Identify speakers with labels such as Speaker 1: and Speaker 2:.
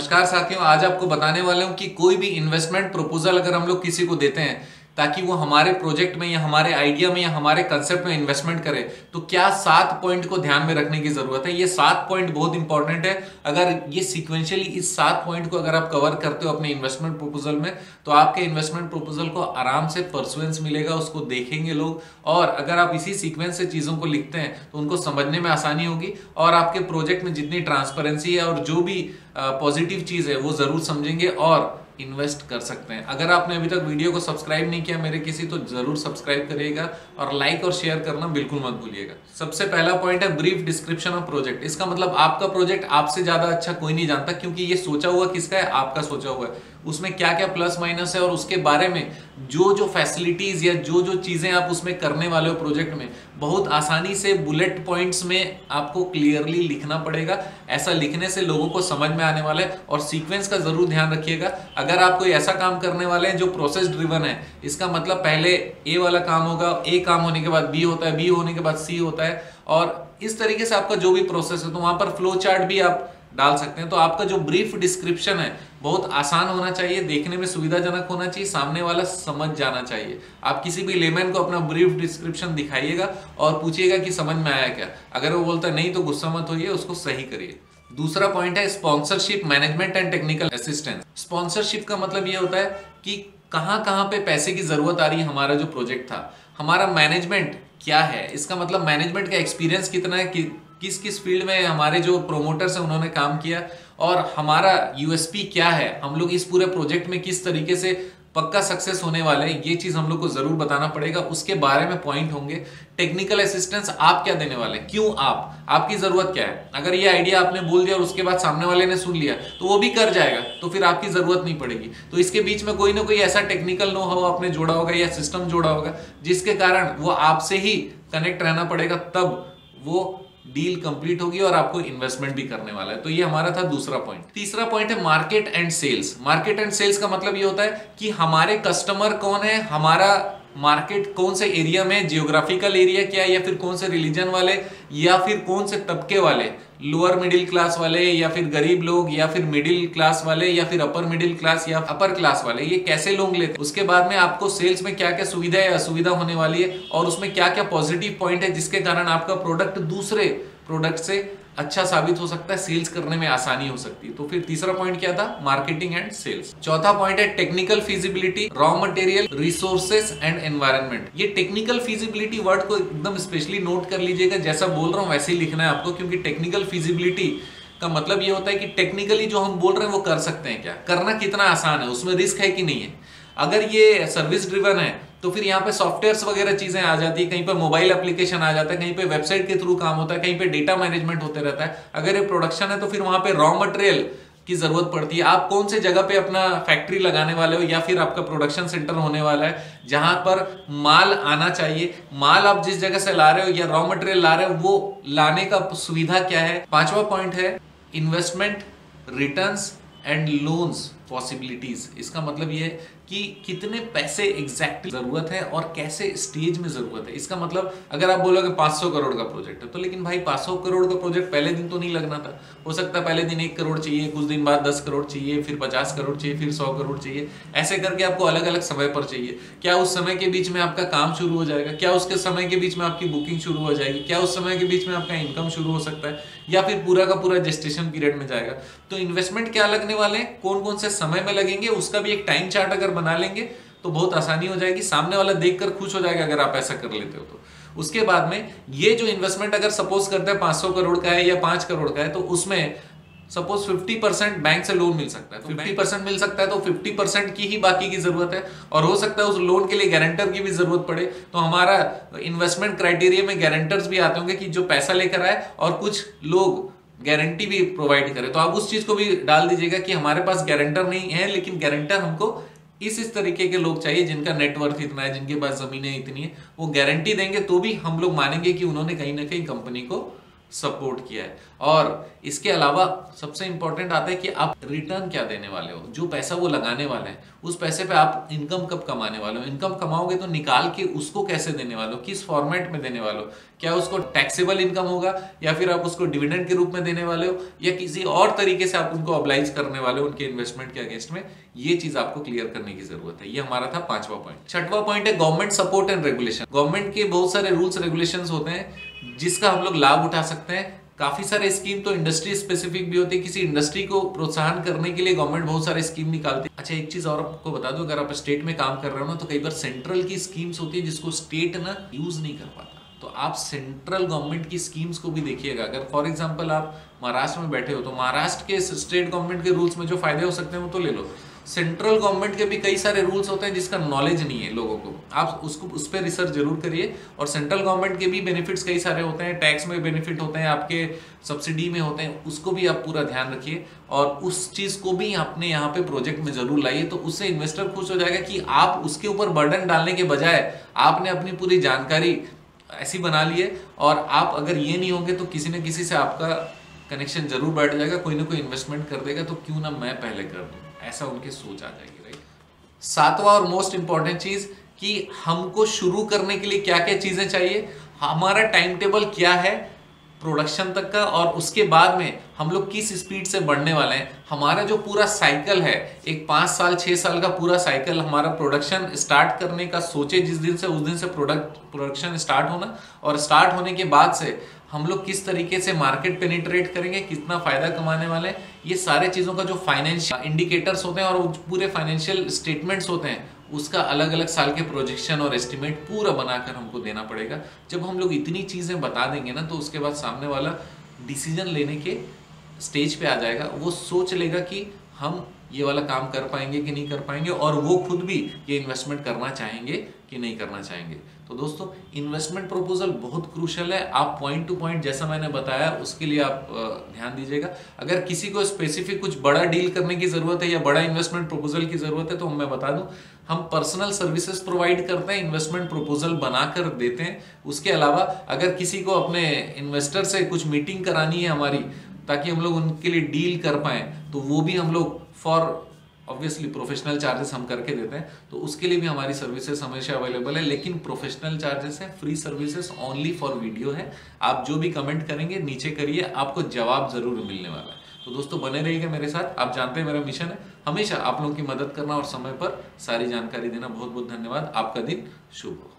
Speaker 1: नमस्कार साथियों, आज आपको बताने वाले हूं कि कोई भी इन्वेस्टमेंट प्रपोजल अगर हम लोग किसी को देते हैं ताकि वो हमारे प्रोजेक्ट में या हमारे आइडिया में या हमारे कंसेप्ट में इन्वेस्टमेंट करे, तो क्या 7 पॉइंट को ध्यान में रखने की जरूरत है। ये 7 पॉइंट बहुत इंपॉर्टेंट है। अगर ये सीक्वेंशियली इस 7 पॉइंट को अगर आप कवर करते हो अपने इन्वेस्टमेंट प्रपोजल में, तो आपके इन्वेस्टमेंट प्रपोजल को आराम से परसुएंस मिलेगा, उसको देखेंगे लोग। और अगर आप इसी सीक्वेंस से चीजों को लिखते हैं तो उनको समझने में आसानी होगी और आपके प्रोजेक्ट में जितनी ट्रांसपेरेंसी है और जो भी पॉजिटिव चीज है वो जरूर समझेंगे और इन्वेस्ट कर सकते हैं। अगर आपने अभी तक वीडियो को सब्सक्राइब नहीं किया मेरे किसी, तो जरूर सब्सक्राइब करिएगा और लाइक और शेयर करना बिल्कुल मत भूलिएगा। सबसे पहला पॉइंट है ब्रीफ डिस्क्रिप्शन ऑफ प्रोजेक्ट। इसका मतलब आपका प्रोजेक्ट आपसे ज्यादा अच्छा कोई नहीं जानता, क्योंकि ये सोचा हुआ किसका है, आपका सोचा हुआ है। उसमें क्या क्या प्लस माइनस है और उसके बारे में जो जो फैसिलिटीज या जो जो चीजें आप उसमें करने वाले हो प्रोजेक्ट में, बहुत आसानी से बुलेट पॉइंट्स में आपको क्लियरली लिखना पड़ेगा। ऐसा लिखने से लोगों को समझ में आने वाला है। और सीक्वेंस का जरूर ध्यान रखिएगा। अगर आप कोई ऐसा काम करने वाले हैं जो प्रोसेस ड्रिवन है, इसका मतलब पहले ए वाला काम होगा, ए काम होने के बाद बी होता है, बी होने के बाद सी होता है, और इस तरीके से आपका जो भी प्रोसेस है, तो वहां पर फ्लो चार्ट भी आप डाल सकते हैं। तो आपका जो ब्रीफ डिस्क्रिप्शन है बहुत आसान होना चाहिए, देखने में सुविधाजनक होना चाहिए, सामने वाला समझ जाना चाहिए। आप किसी भी लेमैन को अपना ब्रीफ डिस्क्रिप्शन दिखाइएगा और पूछिएगा कि समझ में आया क्या। अगर वो बोलता नहीं तो गुस्सा मत होइए, उसको सही करिए। दूसरा पॉइंट है sponsorship, management and technical assistance. Sponsorship का मतलब ये होता है कि कहां कहां पे पैसे की जरूरत आ रही है। हमारा जो प्रोजेक्ट था, हमारा मैनेजमेंट क्या है, इसका मतलब मैनेजमेंट का एक्सपीरियंस कितना है, कि किस किस फील्ड में हमारे जो प्रोमोटर्स हैं उन्होंने काम किया, और हमारा यूएसपी क्या है, हम लोग इस पूरे प्रोजेक्ट में किस तरीके से पक्का सक्सेस होने वाले हैं, ये चीज हम लोग को जरूर बताना पड़ेगा। उसके बारे में पॉइंट होंगे। टेक्निकल असिस्टेंस आप क्या देने वाले हैं, क्यों आपकी जरूरत क्या है। अगर ये आइडिया आपने बोल दिया और उसके बाद सामने वाले ने सुन लिया तो वो भी कर जाएगा, तो फिर आपकी जरूरत नहीं पड़ेगी। तो इसके बीच में कोई ना कोई ऐसा टेक्निकल नो हाउ आपने जोड़ा होगा या सिस्टम जोड़ा होगा जिसके कारण वो आपसे ही कनेक्ट रहना पड़ेगा, तब वो डील कंप्लीट होगी और आपको इन्वेस्टमेंट भी करने वाला है। तो ये हमारा था दूसरा पॉइंट। तीसरा पॉइंट है market and sales. Market and sales का मतलब ये होता है कि हमारे कस्टमर कौन है, हमारा मार्केट कौन से एरिया में, जियोग्राफिकल एरिया क्या है, या फिर कौन से रिलीजन वाले, या फिर कौन से तबके वाले, लोअर मिडिल क्लास वाले, या फिर गरीब लोग, या फिर मिडिल क्लास वाले, या फिर अपर मिडिल क्लास या अपर क्लास वाले, ये कैसे लोग लेते हैं। उसके बाद में आपको सेल्स में क्या क्या सुविधा या असुविधा होने वाली है और उसमें क्या क्या पॉजिटिव पॉइंट है जिसके कारण आपका प्रोडक्ट दूसरे प्रोडक्ट से अच्छा साबित हो सकता है, सेल्स करने में आसानी हो सकती है। तो फिर तीसरा पॉइंट क्या था, मार्केटिंग एंड सेल्स। चौथा पॉइंट है technical feasibility, raw material, resources and environment. ये टेक्निकल फिजिबिलिटी वर्ड को एकदम स्पेशली नोट कर लीजिएगा, जैसा बोल रहा हूं वैसे ही लिखना है आपको, क्योंकि टेक्निकल फिजिबिलिटी का मतलब ये होता है कि टेक्निकली जो हम बोल रहे हैं वो कर सकते हैं क्या, करना कितना आसान है, उसमें रिस्क है कि नहीं है। अगर ये सर्विस ड्रिवन है तो फिर यहाँ पे सॉफ्टवेयर्स वगैरह चीजें आ जाती है, कहीं पे मोबाइल एप्लीकेशन आ जाता है, कहीं पे वेबसाइट के थ्रू काम होता है, कहीं पे डेटा मैनेजमेंट होते रहता है। अगर ये प्रोडक्शन है तो फिर वहां पे रॉ मटेरियल की जरूरत पड़ती है। आप कौन से जगह पे अपना फैक्ट्री लगाने वाले हो या फिर आपका प्रोडक्शन सेंटर होने वाला है जहां पर माल आना चाहिए, माल आप जिस जगह से ला रहे हो या रॉ मटेरियल ला रहे हो वो लाने का सुविधा क्या है। पांचवा पॉइंट है investment, returns and loans possibilities. इसका मतलब ये है कि कितने पैसे एग्जैक्टली जरूरत है और कैसे स्टेज में जरूरत है। इसका मतलब अगर आप बोलोगे 500 करोड़ का प्रोजेक्ट है, तो लेकिन भाई 500 करोड़ का प्रोजेक्ट पहले दिन तो नहीं लगना था। हो सकता है पहले दिन 1 करोड़ चाहिए, कुछ दिन बाद 10 करोड़ चाहिए, फिर 50 करोड़ चाहिए, फिर 100 करोड़ चाहिए, ऐसे करके आपको अलग अलग समय पर चाहिए। क्या उस समय के बीच में आपका काम शुरू हो जाएगा, क्या उसके समय के बीच में आपकी बुकिंग शुरू हो जाएगी, क्या उस समय के बीच में आपका इनकम शुरू हो सकता है, या फिर पूरा का पूरा जेस्टेशन पीरियड में जाएगा। तो इन्वेस्टमेंट क्या लगने वाले हैं, कौन कौन से समय में लगेंगे, उसका भी एक टाइम चार्ट अगर बना लेंगे तो बहुत आसानी हो जाएगी। सामने वाला देखकर खुश हो जाएगा अगर आप ऐसा कर लेते हो तो। उसके बाद में ये जो इन्वेस्टमेंट अगर सपोज करते हैं 500 करोड़ का है या 5 करोड़ का है, तो उसमें सपोज 50% बैंक से लोन मिल सकता है। तो 50% मिल सकता है तो 50% की ही बाकी की जरूरत है, और हो सकता है उस लोन के लिए गारंटर की भी जरूरत पड़े। तो हमारा इन्वेस्टमेंट क्राइटेरिया में गारंटर्स भी आते होंगे कि जो पैसा लेकर आए और कुछ लोग गारंटी भी प्रोवाइड करे। तो आप उस चीज को भी डाल दीजिएगा कि हमारे पास गारंटर नहीं है, लेकिन गारंटर हमको इस तरीके के लोग चाहिए जिनका नेटवर्थ इतना है, जिनके पास जमीनें इतनी है, वो गारंटी देंगे तो भी हम लोग मानेंगे कि उन्होंने कहीं ना कहीं कंपनी को सपोर्ट किया है। और इसके अलावा सबसे इंपॉर्टेंट आता है कि आप रिटर्न क्या देने वाले हो, जो पैसा वो लगाने वाले हैं उस पैसे पे आप इनकम कब कमाने वाले हो, इनकम कमाओगे तो निकाल के उसको कैसे देने वाले हो, किस फॉर्मेट में देने वाले हो, क्या उसको टैक्सेबल इनकम होगा या फिर आप उसको डिविडेंड के रूप में देने वाले हो या किसी और तरीके से आप उनको ऑब्लाइज करने वाले हो उनके इन्वेस्टमेंट के अगेंस्ट में। ये चीज आपको क्लियर करने की जरूरत है। ये हमारा था 5वां पॉइंट। 6वां पॉइंट है government support and regulation. Government के बहुत सारे रूल्स रेगुलेशंस होते हैं जिसका हम लोग लाभ उठा सकते हैं। काफी सारे स्कीम तो इंडस्ट्री स्पेसिफिक भी होती है, किसी इंडस्ट्री को प्रोत्साहन करने के लिए गवर्नमेंट बहुत सारे स्कीम निकालती है। अच्छा, एक चीज और आपको बता दूं, अगर आप स्टेट में काम कर रहे हो ना तो कई बार सेंट्रल की स्कीम्स होती है जिसको स्टेट ना यूज नहीं कर पाता, तो आप सेंट्रल गवर्नमेंट की स्कीम्स को भी देखिएगा। अगर फॉर एग्जांपल आप महाराष्ट्र में बैठे हो तो महाराष्ट्र के स्टेट गवर्नमेंट के रूल्स में जो फायदे हो सकते हैं वो तो ले लो। सेंट्रल गवर्नमेंट के भी कई सारे रूल्स होते हैं जिसका नॉलेज नहीं है लोगों को, आप उसको उस पर रिसर्च जरूर करिए। और सेंट्रल गवर्नमेंट के भी बेनिफिट्स कई सारे होते हैं, टैक्स में बेनिफिट होते हैं, आपके सब्सिडी में होते हैं, उसको भी आप पूरा ध्यान रखिए और उस चीज को भी अपने यहाँ पे प्रोजेक्ट में जरूर लाइए। तो उससे इन्वेस्टर खुश हो जाएगा कि आप उसके ऊपर बर्डन डालने के बजाय आपने अपनी पूरी जानकारी ऐसी बना लिए। और आप अगर ये नहीं होंगे तो किसी न किसी से आपका कनेक्शन जरूर बैठ जाएगा, कोई ना कोई इन्वेस्टमेंट कर देगा तो क्यों ना मैं पहले कर दूं, ऐसा उनकी सोच आ जाएगी, राइट। 7वां और मोस्ट इंपॉर्टेंट चीज कि हमको शुरू करने के लिए क्या क्या चीजें चाहिए, हमारा टाइम टेबल क्या है प्रोडक्शन तक का, और उसके बाद में हम लोग किस स्पीड से बढ़ने वाले हैं। हमारा जो पूरा साइकिल है, एक 5 साल 6 साल का पूरा साइकिल, हमारा प्रोडक्शन स्टार्ट करने का सोचे जिस दिन से, उस दिन से प्रोडक्शन स्टार्ट होना, और स्टार्ट होने के बाद से हम लोग किस तरीके से मार्केट पेनिट्रेट करेंगे, कितना फायदा कमाने वाले हैं, ये सारे चीजों का जो फाइनेंशियल इंडिकेटर्स होते हैं और पूरे फाइनेंशियल स्टेटमेंट्स होते हैं उसका अलग अलग साल के प्रोजेक्शन और एस्टिमेट पूरा बनाकर हमको देना पड़ेगा। जब हम लोग इतनी चीजें बता देंगे ना तो उसके बाद सामने वाला डिसीजन लेने के स्टेज पे आ जाएगा, वो सोच लेगा कि हम ये वाला काम कर पाएंगे कि नहीं कर पाएंगे, और वो खुद भी ये इन्वेस्टमेंट करना चाहेंगे कि नहीं करना चाहेंगे। तो दोस्तों, इन्वेस्टमेंट प्रपोजल बहुत क्रूशियल है। आप पॉइंट टू पॉइंट जैसा मैंने बताया उसके लिए आप ध्यान दीजिएगा। अगर किसी को स्पेसिफिक कुछ बड़ा डील करने की जरूरत है या बड़ा इन्वेस्टमेंट प्रपोजल की जरूरत है तो मैं बता दूं, हम पर्सनल सर्विसेज प्रोवाइड करते हैं, इन्वेस्टमेंट प्रपोजल बनाकर देते हैं। उसके अलावा अगर किसी को अपने इन्वेस्टर से कुछ मीटिंग करानी है हमारी, ताकि हम लोग उनके लिए डील कर पाए, तो वो भी हम लोग फॉर ऑब्वियसली प्रोफेशनल चार्जेस हम करके देते हैं। तो उसके लिए भी हमारी सर्विसेज हमेशा अवेलेबल है, लेकिन प्रोफेशनल चार्जेस है, free services only for video है। आप जो भी कमेंट करेंगे नीचे करिए, आपको जवाब जरूर मिलने वाला है। तो दोस्तों, बने रहिएगा मेरे साथ। आप जानते हैं मेरा मिशन है हमेशा आप लोगों की मदद करना और समय पर सारी जानकारी देना। बहुत बहुत धन्यवाद। आपका दिन शुभ हो।